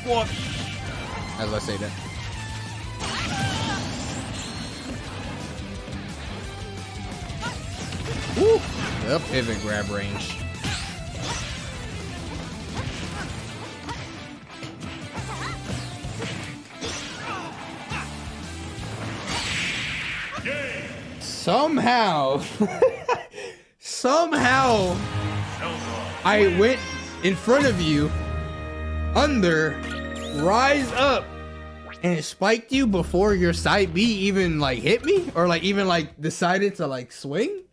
What? As I say that. Woo! The pivot grab range. Somehow, somehow, I went in front of you, under, rise up, and it spiked you before your side B even like hit me or like even like decided to like swing.